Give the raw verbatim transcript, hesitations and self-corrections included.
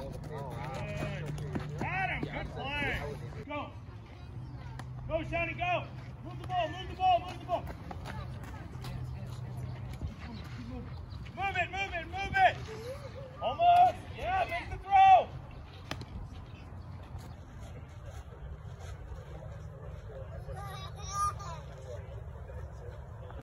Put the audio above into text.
Got him. Good play. Go. Go, Sonny, go. Move the ball, move the ball, move the ball.